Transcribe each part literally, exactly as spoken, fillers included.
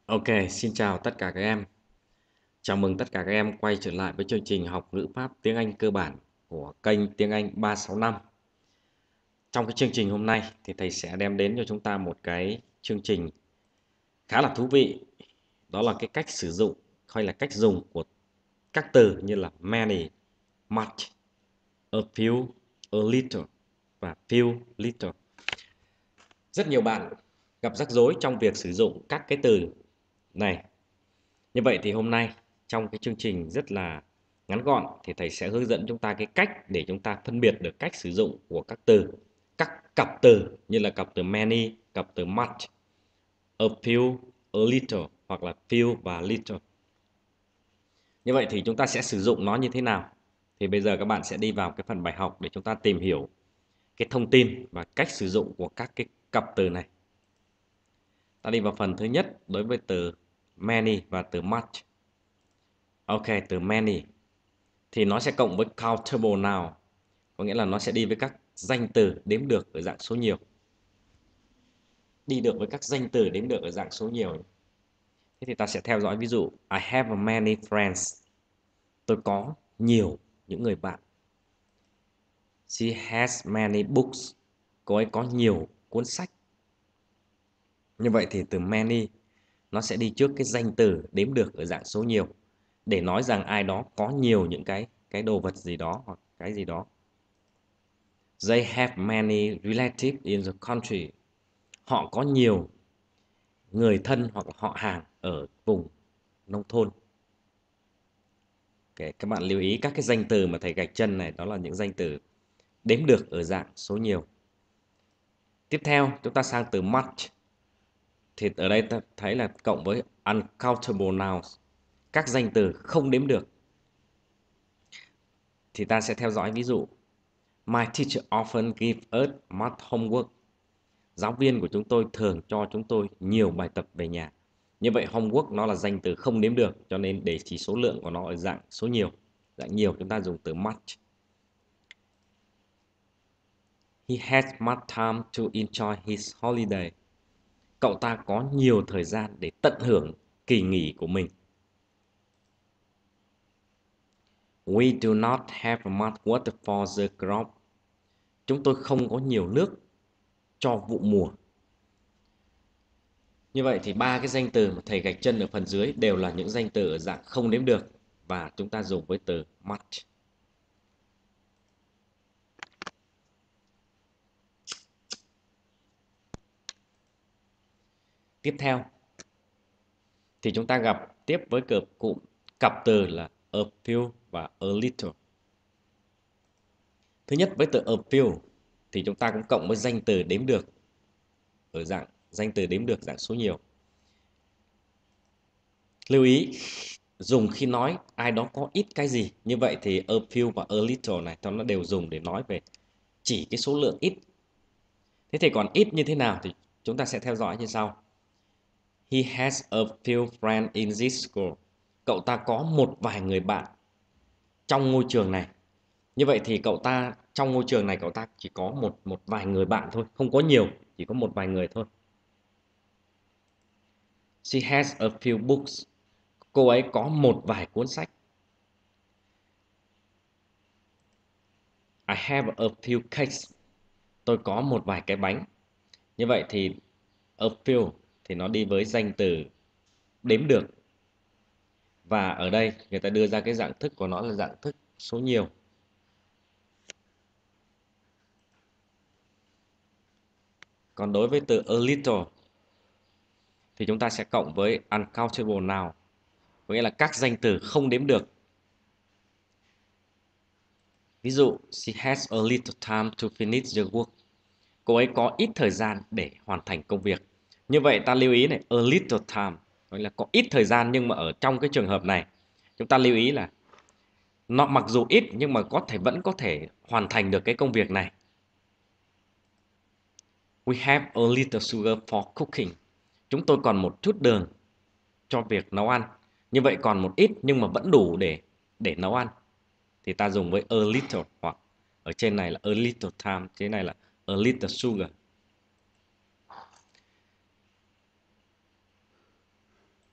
Ok, xin chào tất cả các em. Chào mừng tất cả các em quay trở lại với chương trình học ngữ pháp tiếng Anh cơ bản của kênh Tiếng Anh ba sáu năm. Trong cái chương trình hôm nay thì thầy sẽ đem đến cho chúng ta một cái chương trình khá là thú vị. Đó là cái cách sử dụng hay là cách dùng của các từ như là many, much, a few, a little và few little. Rất nhiều bạn gặp rắc rối trong việc sử dụng các cái từ này. Như vậy thì hôm nay trong cái chương trình rất là ngắn gọn thì thầy sẽ hướng dẫn chúng ta cái cách để chúng ta phân biệt được cách sử dụng của các từ, các cặp từ như là cặp từ many, cặp từ much, a few, a little hoặc là few và little. Như vậy thì chúng ta sẽ sử dụng nó như thế nào? Thì bây giờ các bạn sẽ đi vào cái phần bài học để chúng ta tìm hiểu cái thông tin và cách sử dụng của các cái cặp từ này. Ta đi vào phần thứ nhất đối với từ many và từ much. Ok, từ many thì nó sẽ cộng với countable noun, có nghĩa là nó sẽ đi với các danh từ đếm được ở dạng số nhiều. Đi được với các danh từ đếm được ở dạng số nhiều. Thế thì ta sẽ theo dõi ví dụ I have many friends. Tôi có nhiều những người bạn. She has many books. Cô ấy có nhiều cuốn sách. Như vậy thì từ many nó sẽ đi trước cái danh từ đếm được ở dạng số nhiều để nói rằng ai đó có nhiều những cái cái đồ vật gì đó hoặc cái gì đó. They have many relatives in the country. Họ có nhiều người thân hoặc là họ hàng ở vùng nông thôn. Okay, các bạn lưu ý các cái danh từ mà thầy gạch chân này đó là những danh từ đếm được ở dạng số nhiều. Tiếp theo chúng ta sang từ much. Thì ở đây ta thấy là cộng với uncountable nouns, các danh từ không đếm được. Thì ta sẽ theo dõi ví dụ My teacher often give us much homework. Giáo viên của chúng tôi thường cho chúng tôi nhiều bài tập về nhà. Như vậy homework nó là danh từ không đếm được, cho nên để chỉ số lượng của nó ở dạng số nhiều. Dạng nhiều chúng ta dùng từ much. He has much time to enjoy his holiday. Cậu ta có nhiều thời gian để tận hưởng kỳ nghỉ của mình. We do not have much water for the crop. Chúng tôi không có nhiều nước cho vụ mùa. Như vậy thì ba cái danh từ mà thầy gạch chân ở phần dưới đều là những danh từ ở dạng không đếm được và chúng ta dùng với từ much. Tiếp theo thì chúng ta gặp tiếp với cặp cụm cặp từ là a few và a little. Thứ nhất với từ a few thì chúng ta cũng cộng với danh từ đếm được ở dạng danh từ đếm được dạng số nhiều. Lưu ý dùng khi nói ai đó có ít cái gì, như vậy thì a few và a little này nó đều dùng để nói về chỉ cái số lượng ít. Thế thì còn ít như thế nào thì chúng ta sẽ theo dõi như sau. He has a few friends in this school. Cậu ta có một vài người bạn trong ngôi trường này. Như vậy thì cậu ta trong ngôi trường này cậu ta chỉ có một một vài người bạn thôi, không có nhiều, chỉ có một vài người thôi. She has a few books. Cô ấy có một vài cuốn sách. I have a few cakes. Tôi có một vài cái bánh. Như vậy thì a few thì nó đi với danh từ đếm được. Và ở đây người ta đưa ra cái dạng thức của nó là dạng thức số nhiều. Còn đối với từ a little thì chúng ta sẽ cộng với uncountable noun, có nghĩa là các danh từ không đếm được. Ví dụ, she has a little time to finish the work. Cô ấy có ít thời gian để hoàn thành công việc. Như vậy ta lưu ý này, a little time, gọi là có ít thời gian, nhưng mà ở trong cái trường hợp này chúng ta lưu ý là nó mặc dù ít nhưng mà có thể vẫn có thể hoàn thành được cái công việc này. We have a little sugar for cooking. Chúng tôi còn một chút đường cho việc nấu ăn. Như vậy còn một ít nhưng mà vẫn đủ để để nấu ăn. Thì ta dùng với a little, hoặc ở trên này là a little time, trên này là a little sugar.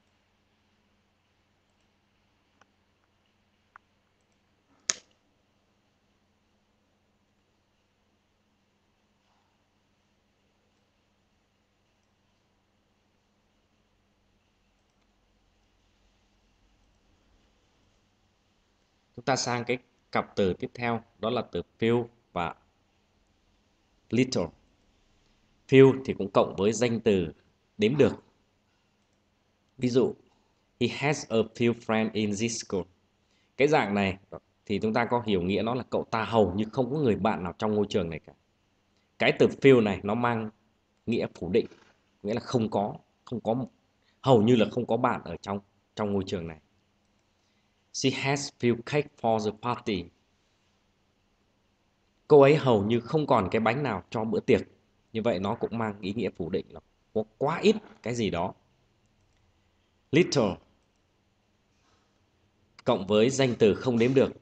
Chúng ta sang cái cặp từ tiếp theo, đó là từ few và little. Few thì cũng cộng với danh từ đếm được. Ví dụ, he has a few friends in this school. Cái dạng này thì chúng ta có hiểu nghĩa nó là cậu ta hầu như không có người bạn nào trong ngôi trường này cả. Cái từ few này nó mang nghĩa phủ định, nghĩa là không có, không có một, hầu như là không có bạn ở trong trong ngôi trường này. She has few cake for the party. Cô ấy hầu như không còn cái bánh nào cho bữa tiệc. Như vậy nó cũng mang ý nghĩa phủ định là có quá ít cái gì đó. Little cộng với danh từ không đếm được.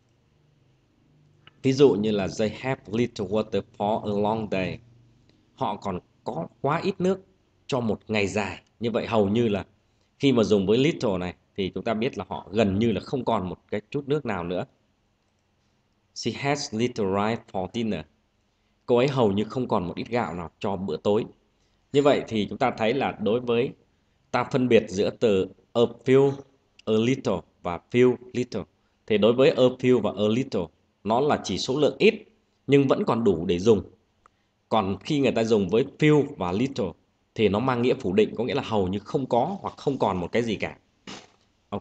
Ví dụ như là they have little water for a long day. Họ còn có quá ít nước cho một ngày dài. Như vậy hầu như là khi mà dùng với little này thì chúng ta biết là họ gần như là không còn một cái chút nước nào nữa. She has little rice for dinner. Cô ấy hầu như không còn một ít gạo nào cho bữa tối. Như vậy thì chúng ta thấy là đối với ta phân biệt giữa từ a few, a little và few little. Thì đối với a few và a little, nó là chỉ số lượng ít nhưng vẫn còn đủ để dùng. Còn khi người ta dùng với few và little thì nó mang nghĩa phủ định, có nghĩa là hầu như không có hoặc không còn một cái gì cả. Ok.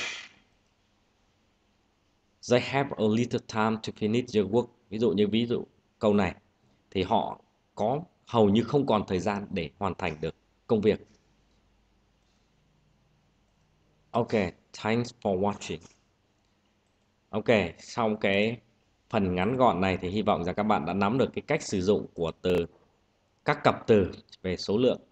They have a little time to finish their work. Ví dụ như ví dụ câu này thì họ có hầu như không còn thời gian để hoàn thành được công việc. Ok, thanks for watching. Ok, sau cái phần ngắn gọn này thì hy vọng rằng các bạn đã nắm được cái cách sử dụng của từ các cặp từ về số lượng